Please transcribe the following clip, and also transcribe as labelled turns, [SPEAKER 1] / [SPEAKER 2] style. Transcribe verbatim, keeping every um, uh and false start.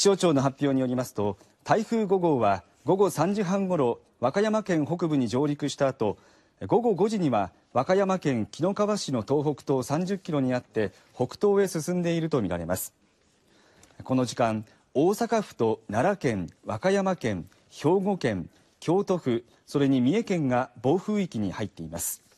[SPEAKER 1] 象庁の発表によりますと、台風ごごうはごごさんじはんごろ和歌山県北部に上陸した後、ごごごじには和歌山県紀の川市の東北東さんじゅっキロにあって北東へ進んでいるとみられます。この時間、大阪府と奈良県、和歌山県、兵庫県、京都府、それに三重県が暴風域に入っています。